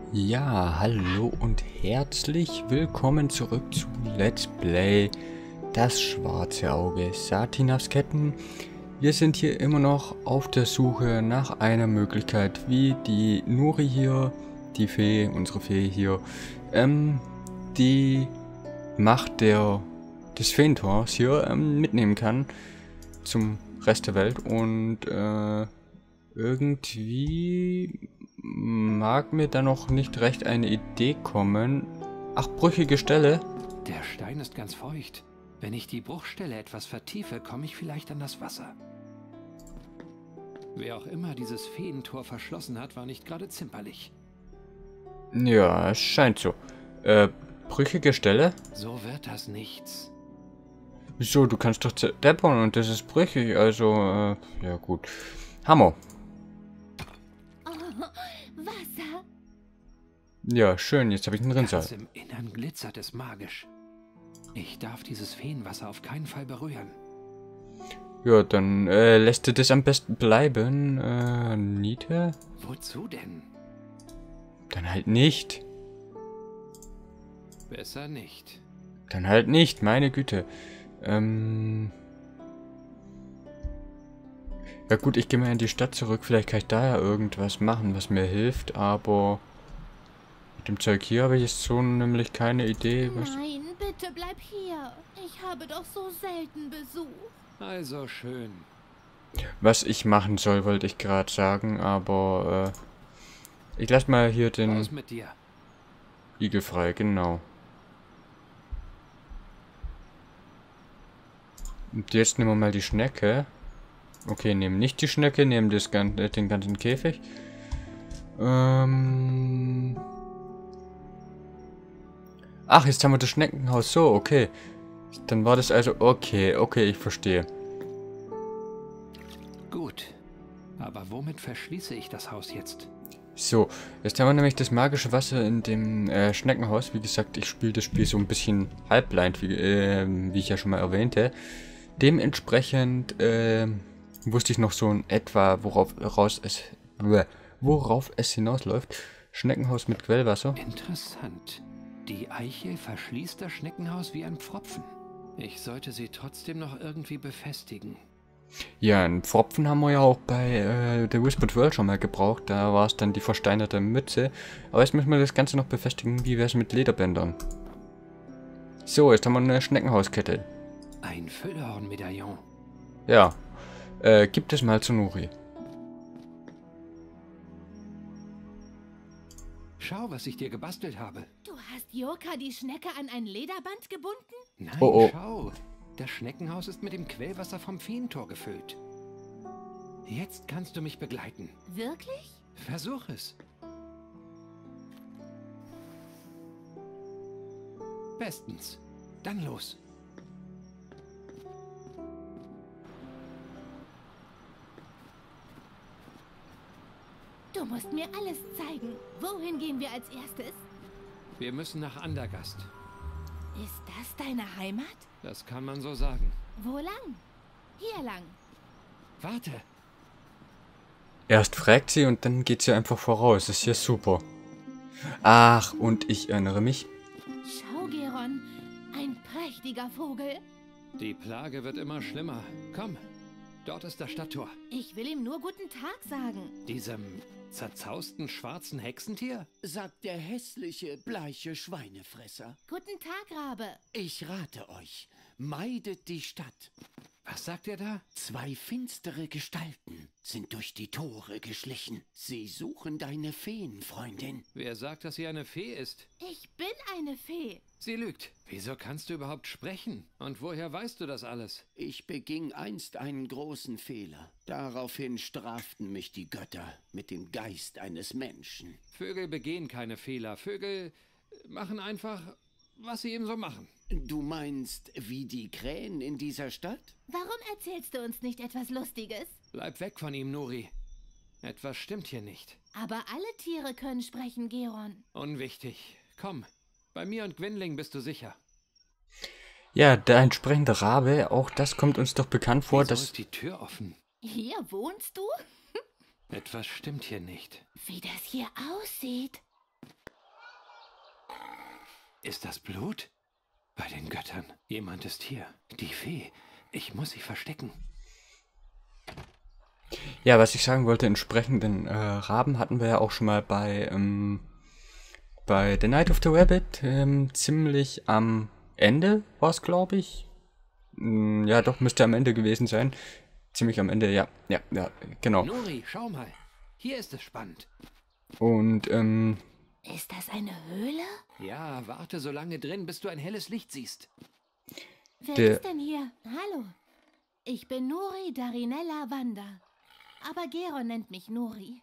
Ja, hallo und herzlich willkommen zurück zu Let's Play Das schwarze Auge Satinas Ketten. Wir sind hier immer noch auf der Suche nach einer Möglichkeit, wie die Nuri hier, die Fee, unsere Fee hier, die Macht des Feentors hier mitnehmen kann zum Rest der Welt und irgendwie mag mir da noch nicht recht eine Idee kommen. Ach, brüchige Stelle. Der Stein ist ganz feucht. Wenn ich die Bruchstelle etwas vertiefe, komme ich vielleicht an das Wasser. Wer auch immer dieses Feentor verschlossen hat, war nicht gerade zimperlich. Ja, es scheint so. Brüchige Stelle? So wird das nichts. Wieso, du kannst doch deppern und das ist brüchig, also, ja gut. Hammer. Wasser? Ja, schön, jetzt habe ich einen Rinnsal. Ganz im Innern glitzert es magisch. Ich darf dieses Feenwasser auf keinen Fall berühren. Ja, dann lässt du das am besten bleiben. Niete? Wozu denn? Dann halt nicht. Besser nicht. Dann halt nicht, meine Güte. Ja gut, ich gehe mal in die Stadt zurück. Vielleicht kann ich da ja irgendwas machen, was mir hilft, aber mit dem Zeug hier habe ich jetzt so nämlich keine Idee. Nein, bitte bleib hier. Ich habe doch so selten Besuch. Also schön. Was ich machen soll, wollte ich gerade sagen, aber ich lasse mal hier den Raus mit dir. Igel frei, genau. Und jetzt nehmen wir mal die Schnecke. Okay, nehmen nicht die Schnecke, nehmen den ganzen Käfig. Ach, jetzt haben wir das Schneckenhaus. So, okay. Dann war das also... Okay, ich verstehe. Gut. Aber womit verschließe ich das Haus jetzt? So, jetzt haben wir nämlich das magische Wasser in dem Schneckenhaus. Wie gesagt, ich spiele das Spiel so ein bisschen halbblind, wie ich ja schon mal erwähnte. Dementsprechend wusste ich noch so in etwa, worauf es hinausläuft. Schneckenhaus mit Quellwasser. Interessant. Die Eiche verschließt das Schneckenhaus wie ein Pfropfen. Ich sollte sie trotzdem noch irgendwie befestigen. Ja, einen Pfropfen haben wir ja auch bei The Whispered World schon mal gebraucht. Da war es dann die versteinerte Mütze. Aber jetzt müssen wir das Ganze noch befestigen. Wie wäre es mit Lederbändern? So, jetzt haben wir eine Schneckenhauskette. Ein Füllhornmedaillon. Ja, gib es mal zu Nuri. Schau, was ich dir gebastelt habe. Du hast Joka die Schnecke an ein Lederband gebunden? Nein, Oh. schau. Das Schneckenhaus ist mit dem Quellwasser vom Feentor gefüllt. Jetzt kannst du mich begleiten. Wirklich? Versuch es. Bestens. Dann los. Du musst mir alles zeigen. Wohin gehen wir als erstes? Wir müssen nach Andergast. Ist das deine Heimat? Das kann man so sagen. Wo lang? Hier lang. Warte. Erst fragt sie und dann geht sie einfach voraus. Das ist ja super. Ach, und ich erinnere mich. Schau, Geron. Ein prächtiger Vogel. Die Plage wird immer schlimmer. Komm, dort ist das Stadttor. Ich will ihm nur guten Tag sagen. Diesem zerzausten schwarzen Hexentier? Sagt der hässliche, bleiche Schweinefresser. Guten Tag, Rabe. Ich rate euch, meidet die Stadt. Was sagt er da? 2 finstere Gestalten sind durch die Tore geschlichen. Sie suchen deine Feenfreundin. Wer sagt, dass sie eine Fee ist? Ich bin eine Fee. Sie lügt. Wieso kannst du überhaupt sprechen? Und woher weißt du das alles? Ich beging einst einen großen Fehler. Daraufhin straften mich die Götter mit dem Geist eines Menschen. Vögel begehen keine Fehler. Vögel machen einfach, was sie eben so machen. Du meinst, wie die Krähen in dieser Stadt? Warum erzählst du uns nicht etwas Lustiges? Bleib weg von ihm, Nuri. Etwas stimmt hier nicht. Aber alle Tiere können sprechen, Geron. Unwichtig. Komm, bei mir und Gwynling bist du sicher. Ja, der entsprechende Rabe, auch das kommt uns doch bekannt vor, Wieso dass... ist die Tür offen? Hier wohnst du? Etwas stimmt hier nicht. Wie das hier aussieht. Ist das Blut? Bei den Göttern. Jemand ist hier. Die Fee. Ich muss sie verstecken. Ja, was ich sagen wollte, entsprechenden Raben hatten wir ja auch schon mal bei The Night of the Rabbit. Ziemlich am Ende war es, glaube ich. Ja, doch, müsste am Ende gewesen sein. Ziemlich am Ende, ja, genau. Nuri, schau mal. Hier ist es spannend. Und, Ist das eine Höhle? Ja, warte so lange drin, bis du ein helles Licht siehst. Wer ist denn hier? Hallo. Ich bin Nuri Darinella Wanda. Aber Geron nennt mich Nuri.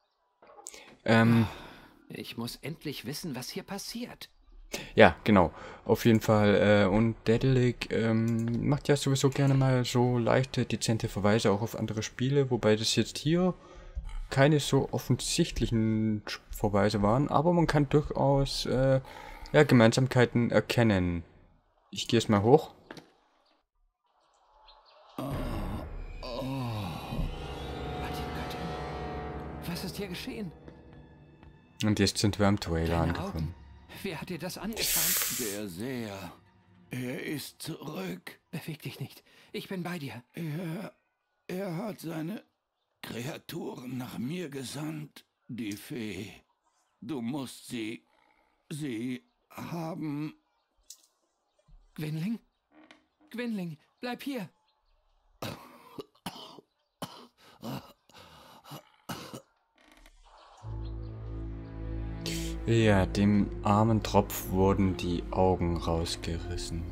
Ich muss endlich wissen, was hier passiert. Ja, genau. Auf jeden Fall. Und Daedalic macht ja sowieso gerne mal so leichte, dezente Verweise auch auf andere Spiele, wobei das jetzt hier keine so offensichtlichen Verweise waren, aber man kann durchaus ja, Gemeinsamkeiten erkennen. Ich gehe jetzt mal hoch. Was ist hier geschehen? Und jetzt sind wir am Trailer Deine angekommen. Augen. Wer hat dir das angetan? Der Seher. Er ist zurück. Beweg dich nicht. Ich bin bei dir. Er hat seine Kreaturen nach mir gesandt. Die Fee. Du musst sie haben. Gwynling? Gwynling, bleib hier. Ja, dem armen Tropf wurden die Augen rausgerissen.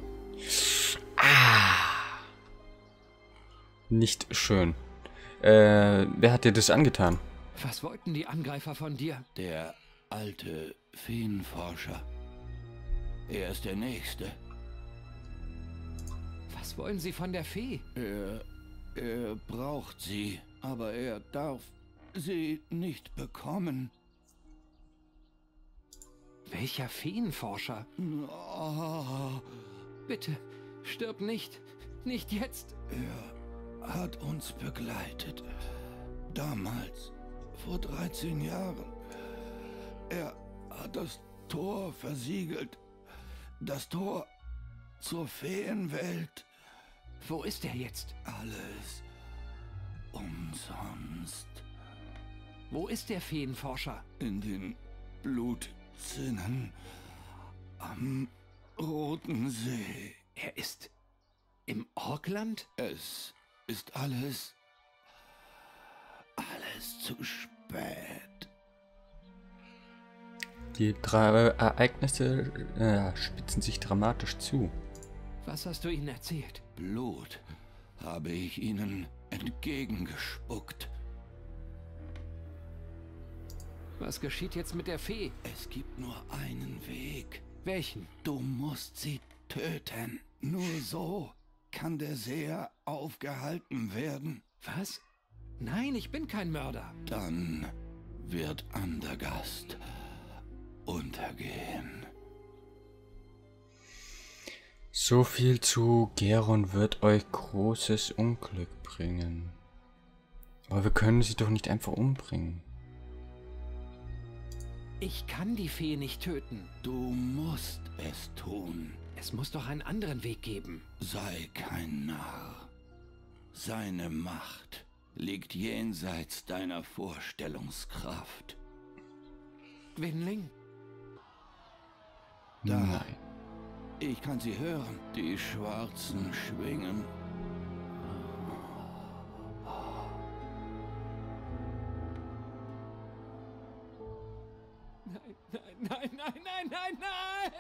Nicht schön. Wer hat dir das angetan? Was wollten die Angreifer von dir? Der alte Feenforscher. Er ist der Nächste. Was wollen sie von der Fee? Er braucht sie, aber er darf sie nicht bekommen. Welcher Feenforscher? Oh, Bitte, stirb nicht. Nicht jetzt. er hat uns begleitet. Damals, vor 13 Jahren. Er hat das Tor versiegelt. Das Tor zur Feenwelt. Wo ist er jetzt? Alles umsonst. Wo ist der Feenforscher? In den Blutzinnen am Roten See. Er ist im Orkland? Es ist alles zu spät. Die drei Ereignisse spitzen sich dramatisch zu. Was hast du ihnen erzählt? Blut habe ich ihnen entgegengespuckt. Was geschieht jetzt mit der Fee? Es gibt nur einen Weg. Welchen? Du musst sie töten. Nur so kann der Seher aufgehalten werden. Was? Nein, ich bin kein Mörder. Dann wird Andergast untergehen. So viel zu Geron wird euch großes Unglück bringen. Aber wir können sie doch nicht einfach umbringen. Ich kann die Fee nicht töten. Du musst es tun. Es muss doch einen anderen Weg geben. Sei kein Narr. Seine Macht liegt jenseits deiner Vorstellungskraft. Gwynling? Da. Nein. Ich kann sie hören. Die schwarzen Schwingen. Nein!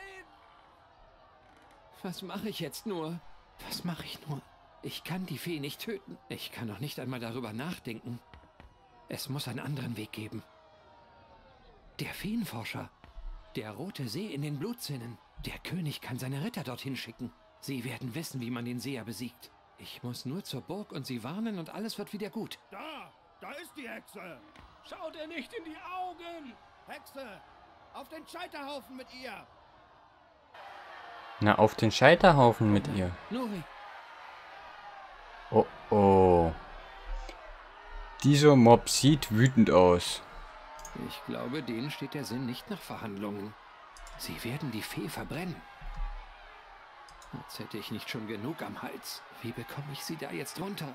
Was mache ich jetzt nur? Was mache ich nur? Ich kann die Fee nicht töten. Ich kann noch nicht einmal darüber nachdenken. Es muss einen anderen Weg geben. Der Feenforscher. Der Rote See in den Blutzinnen. Der König kann seine Ritter dorthin schicken. Sie werden wissen, wie man den Seher besiegt. Ich muss nur zur Burg und sie warnen und alles wird wieder gut. Da ist die Hexe! Schaut ihr nicht in die Augen! Hexe! Auf den Scheiterhaufen mit ihr! Na, auf den Scheiterhaufen mit ihr. Nuri, Oh oh. Dieser Mob sieht wütend aus. ich glaube, denen steht der Sinn nicht nach Verhandlungen. Sie werden die Fee verbrennen. Als hätte ich nicht schon genug am Hals. Wie bekomme ich sie da jetzt runter?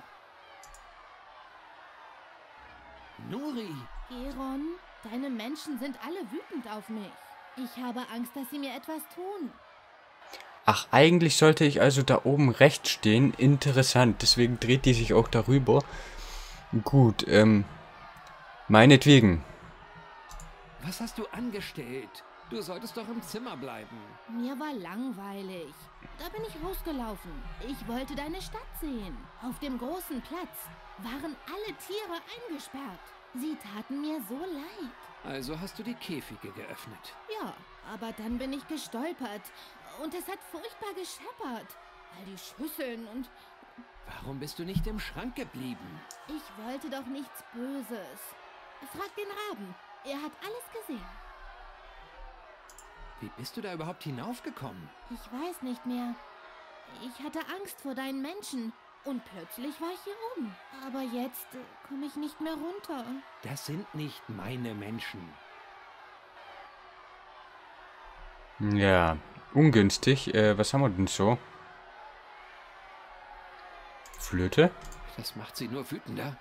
Nuri! Geron, deine Menschen sind alle wütend auf mich. Ich habe Angst, dass sie mir etwas tun. Ach, eigentlich sollte ich also da oben rechts stehen. Interessant, deswegen dreht die sich auch darüber. Gut, meinetwegen. Was hast du angestellt? Du solltest doch im Zimmer bleiben. Mir war langweilig. Da bin ich rausgelaufen. Ich wollte deine Stadt sehen. Auf dem großen Platz waren alle Tiere eingesperrt. Sie taten mir so leid. Also hast du die Käfige geöffnet. Ja, aber dann bin ich gestolpert. Und es hat furchtbar gescheppert. All die Schüsseln und... Warum bist du nicht im Schrank geblieben? Ich wollte doch nichts Böses. Frag den Raben. Er hat alles gesehen. Wie bist du da überhaupt hinaufgekommen? Ich weiß nicht mehr. Ich hatte Angst vor deinen Menschen. Und plötzlich war ich hier oben. Aber jetzt komme ich nicht mehr runter. Das sind nicht meine Menschen. Ja, ungünstig. Was haben wir denn so? Flöte? Das macht sie nur wütender.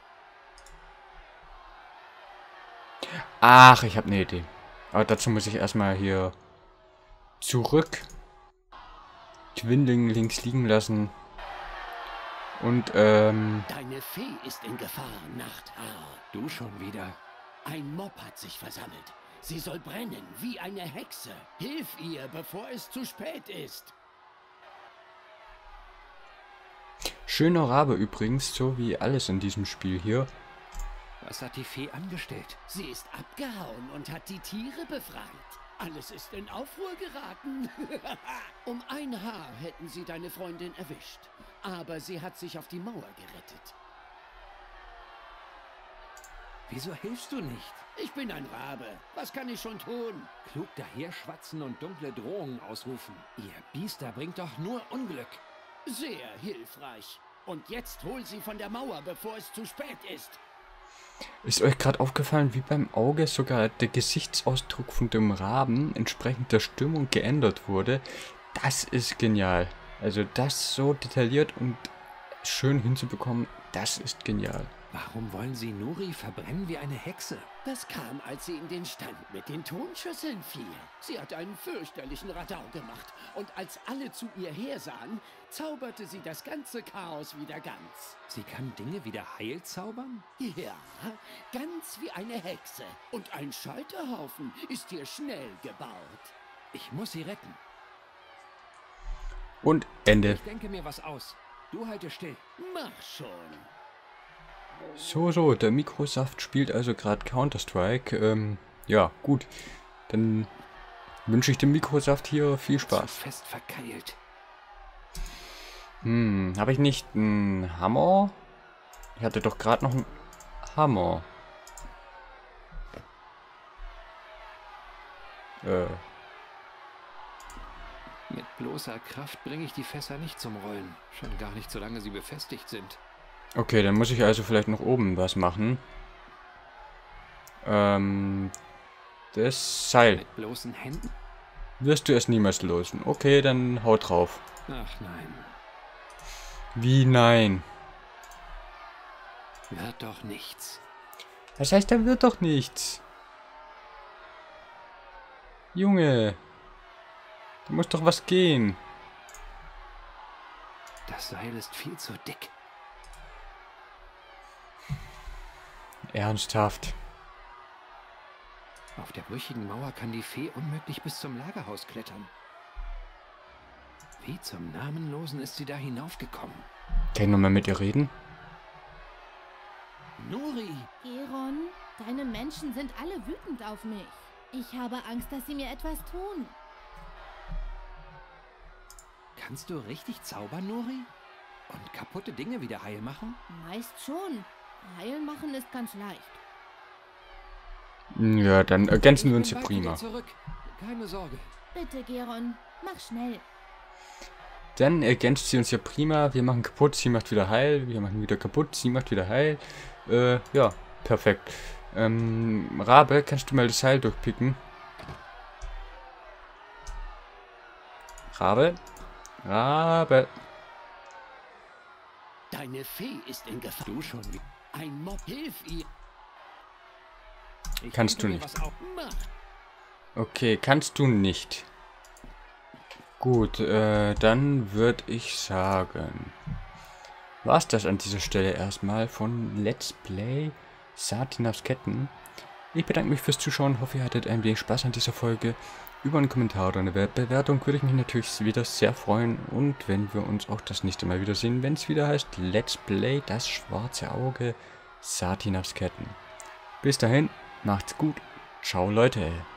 Ach, ich habe eine Idee. Aber dazu muss ich erstmal hier zurück. Twinling links liegen lassen. Und, Deine Fee ist in Gefahr, Nachthaar. Du schon wieder. Ein Mob hat sich versammelt. Sie soll brennen, wie eine Hexe. Hilf ihr, bevor es zu spät ist. schöner Rabe übrigens, so wie alles in diesem Spiel hier. Was hat die Fee angestellt? Sie ist abgehauen und hat die Tiere befreit. Alles ist in Aufruhr geraten. Um ein Haar hätten sie deine Freundin erwischt. Aber sie hat sich auf die Mauer gerettet. Wieso hilfst du nicht? Ich bin ein Rabe. Was kann ich schon tun? Klug daherschwatzen und dunkle Drohungen ausrufen. Ihr Biester bringt doch nur Unglück. Sehr hilfreich. Und jetzt hol sie von der Mauer, bevor es zu spät ist. Ist euch gerade aufgefallen, wie beim Auge sogar der Gesichtsausdruck von dem Raben entsprechend der Stimmung geändert wurde? Das ist genial. Also das so detailliert und schön hinzubekommen, das ist genial. Warum wollen sie Nuri verbrennen wie eine Hexe? Das kam, als sie in den Stand mit den Tonschüsseln fiel. Sie hat einen fürchterlichen Radau gemacht. Und als alle zu ihr hersahen, zauberte sie das ganze Chaos wieder ganz. Sie kann Dinge wieder heil zaubern? Ja, ganz wie eine Hexe. Und ein Scheiterhaufen ist hier schnell gebaut. Ich muss sie retten. Und Ende. Ich denke mir was aus. Du halte still. Mach schon. So, der Mikrosaft spielt also gerade Counter-Strike. Ja, gut. Dann wünsche ich dem Mikrosaft hier viel So Spaß. fest verkeilt. Habe ich nicht einen Hammer? Ich hatte doch gerade noch einen Hammer. Mit bloßer Kraft bringe ich die Fässer nicht zum Rollen. Schon gar nicht, solange sie befestigt sind. Okay, dann muss ich also vielleicht noch oben was machen. Das Seil. Mit bloßen Händen? Wirst du es niemals losen. Okay, dann haut drauf. Ach nein. Wie nein? Wird doch nichts. Das heißt, da wird doch nichts. Junge. Da muss doch was gehen. Das Seil ist viel zu dick. Ernsthaft. Auf der brüchigen Mauer kann die Fee unmöglich bis zum Lagerhaus klettern. Wie zum Namenlosen ist sie da hinaufgekommen? Kann ich nochmal mit ihr reden? Nuri! Geron, deine Menschen sind alle wütend auf mich. Ich habe Angst, dass sie mir etwas tun. Kannst du richtig zaubern, Nuri? Und kaputte Dinge wieder heil machen? Meist schon. Heilen machen ist ganz leicht. Ja, dann ergänzen wir uns Ich hier bin bald prima. wieder zurück. Keine Sorge. Bitte, Geron, mach schnell. Dann ergänzt sie uns hier prima. Wir machen kaputt, sie macht wieder heil. Wir machen wieder kaputt, sie macht wieder heil. Ja, perfekt. Rabe, kannst du mal das Seil durchpicken? Rabe. Rabe. Deine Fee ist in Gefahr. Du schon. Ein Mob, hilf ihr. Kannst du nicht. Mach. Okay, kannst du nicht. Gut, dann würde ich sagen, war's das an dieser Stelle erstmal von Let's Play Satinas Ketten. Ich bedanke mich fürs Zuschauen, hoffe ihr hattet ein wenig Spaß an dieser Folge. Über einen Kommentar oder eine Bewertung würde ich mich natürlich wieder sehr freuen. Und wenn wir uns auch das nächste Mal wiedersehen, wenn es wieder heißt Let's Play das schwarze Auge Satinas Ketten. Bis dahin, macht's gut. Ciao Leute.